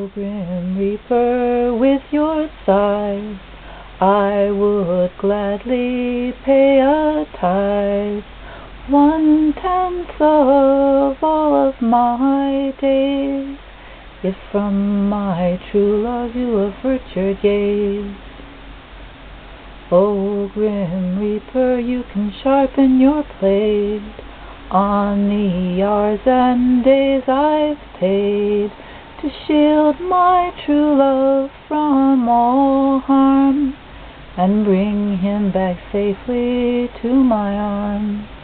O grim reaper, with your scythe I would gladly pay a tithe, 1/10 of all of my days, if from my true love you avert your gaze. O grim reaper, you can sharpen your blade on the hours and days I've paid to shield my true love from all harm and bring him back safely to my arms.